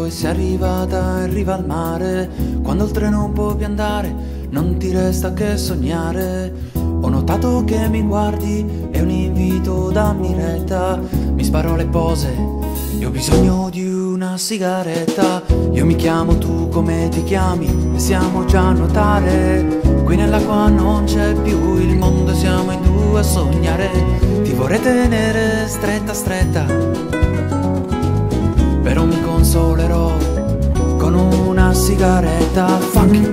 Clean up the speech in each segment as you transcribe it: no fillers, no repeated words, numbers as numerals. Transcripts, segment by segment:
e sei arrivata in riva al mare. Quando il treno non può più andare, non ti resta che sognare. Ho notato che mi guardi, è un invito, dammi retta. Mi sparo le pose e ho bisogno di una sigaretta. Io mi chiamo, tu come ti chiami? E siamo già a nuotare. Qui nell'acqua non c'è più il mondo, siamo in due a sognare. Ti vorrei tenere stretta stretta, però mi consolerò con una sigaretta. Funky.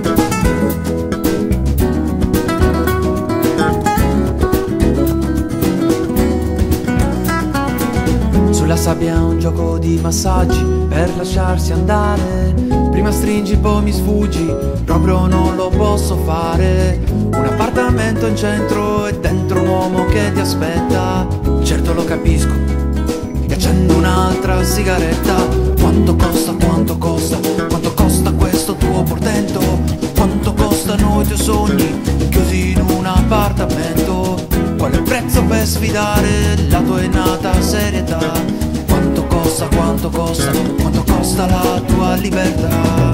Sulla sabbia è un gioco di massaggi per lasciarsi andare. Prima stringi, poi mi sfuggi, proprio non lo posso fare. Un appartamento in centro e dentro un uomo che ti aspetta. Certo lo capisco, e accendo un'altra sigaretta. Quanto costa, quanto costa, quanto costa questo tuo portento? Quanto costano i tuoi sogni chiusi in un appartamento? Qual è il prezzo per sfidare la tua innata serietà? Quanto costa, quanto costa, quanto costa la tua libertà?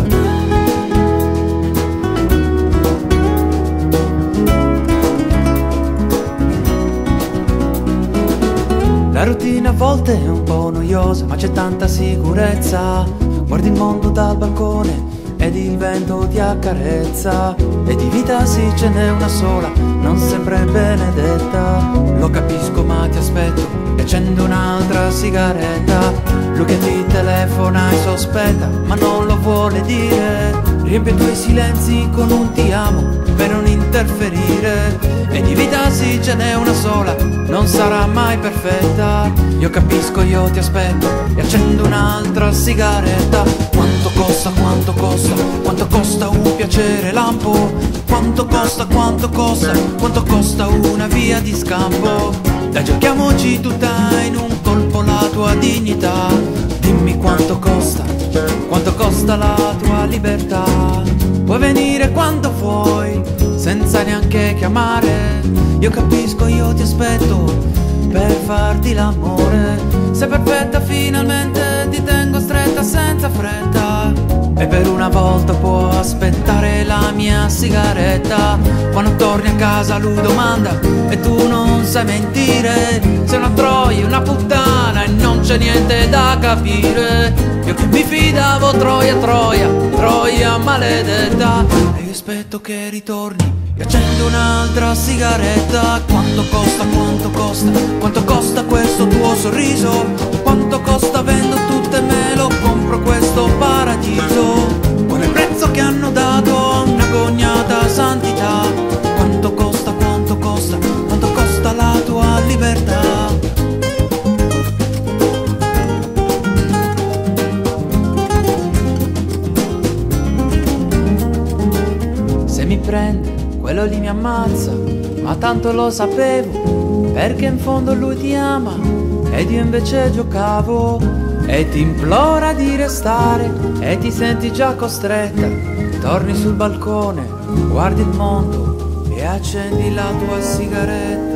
La routine a volte è un po' noiosa, ma c'è tanta sicurezza. Guardi il mondo dal balcone ed il vento ti accarezza. E di vita sì ce n'è una sola, non sempre benedetta. Lo capisco ma ti aspetto e accendo un'altra sigaretta. Lui che ti telefona e sospetta ma non lo vuole dire. Riempie i tuoi silenzi con un ti amo per non interferire. E di vita sì ce n'è una sola, non sarà mai perfetta. Io capisco, io ti aspetto e accendo un'altra sigaretta. Quanto costa, quanto costa, quanto costa un piacere lampo? Quanto costa, quanto costa, quanto costa una via di scampo? Dai, giochiamoci tutta in un colpo la tua dignità. Dimmi quanto costa la tua libertà. Puoi venire quando vuoi, senza neanche chiamare. Io capisco, io ti aspetto per farti l'amore. Sei perfetta finalmente, ti tengo stretta senza fretta. E per una volta può aspettare la mia sigaretta. Quando torni a casa lui domanda e tu non sai mentire. Sei una troia, una puttana e non c'è niente da capire. Io che mi fidavo, troia, troia, troia maledetta. E io aspetto che ritorni e accendo un'altra sigaretta. Quanto costa, quanto costa, quanto costa questo tuo sorriso? Quanto costa vendo tutte me lo compro questo paradiso? Qual è il prezzo che hanno dato a una cognata santità? Quanto costa, quanto costa, quanto costa la tua libertà? Se mi prende quello lì mi ammazza, ma tanto lo sapevo, perché in fondo lui ti ama ed io invece giocavo. E ti implora di restare e ti senti già costretta. Torni sul balcone, guardi il mondo e accendi la tua sigaretta.